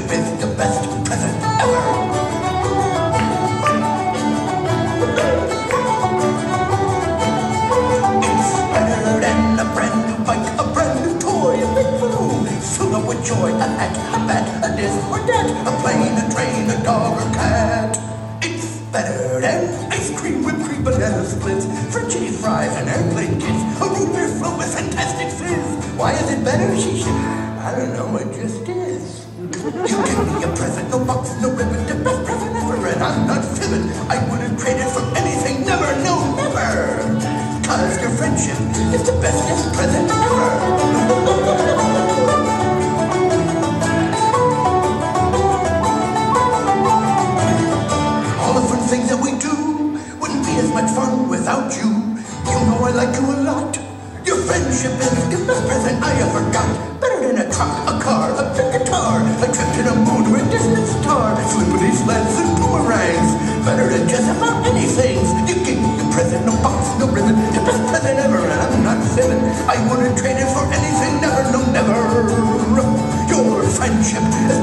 is the best present ever. It's better than a brand new bike, a brand new toy, a big balloon, filled up with joy, a hat, a bat, a this or that, a plane, a train, a dog or cat. It's better than ice cream, whipped cream, banana splits, French fries and airplane kits, a root beer float with fantastic fizz. Why is it better? I don't know, it just is. You give me a present, no box, no ribbon, the best present ever, and I'm not fibbing. I wouldn't trade it for anything, never, no, never. Cause your friendship is the bestest present ever. All the fun things that we do wouldn't be as much fun without you. You know I like you a lot. Your friendship is the best present I ever got. Better than a truck, a car, a big guitar, a trip to the moon or a distant star, flippity sleds and boomerangs. Better than just about anything. You give me a present, no box, no ribbon, the best present ever, and I'm not fibbing. I wouldn't trade it for anything, never, no, never. Your friendship is